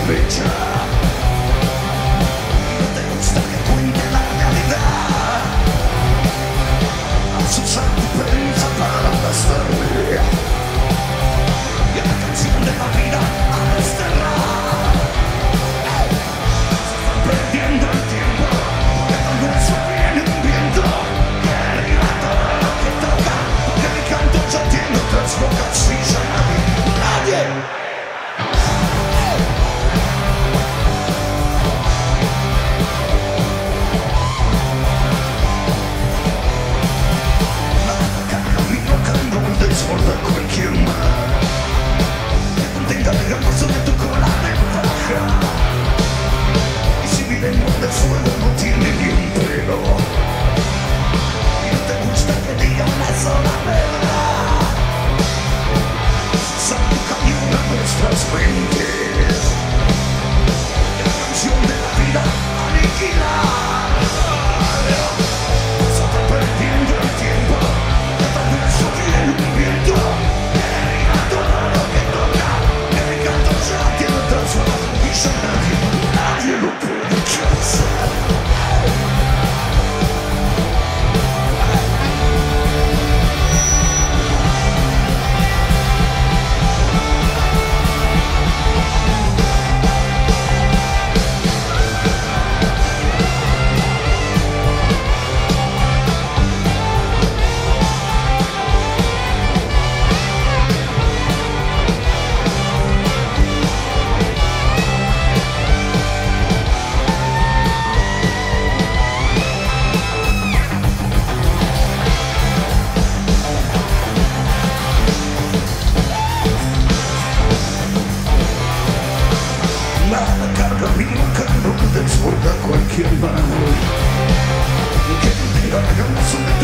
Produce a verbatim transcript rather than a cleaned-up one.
fecha. Y no te gusta que cuente la realidad. Vas a usar tu prensa para gastarme. Y a la canción de la vida a desterrar. Se está perdiendo el tiempo, que tal vez no viene un viento que diga todo lo que toca, porque mi canto ya tiene otras bocas y ya nadie, nadie. Desborda cualquier mar que contenga el gran paso de tu cola de paja. Y si mi lengua de fuego no tiene ni un pelo, y no te gusta que diga una sola verdad, sal tu cañón a nuestras mentes y la canción de la vida aniquilar. Pásate perdiendo el tiempo, que tal vez no viene un viento que diga todo lo que toca, que mi canto ya tiene otras horas y ya nadie, nadie lo puede alcanzar. Nada carga mi boca, no desborda cualquier mano que tenga la ganas de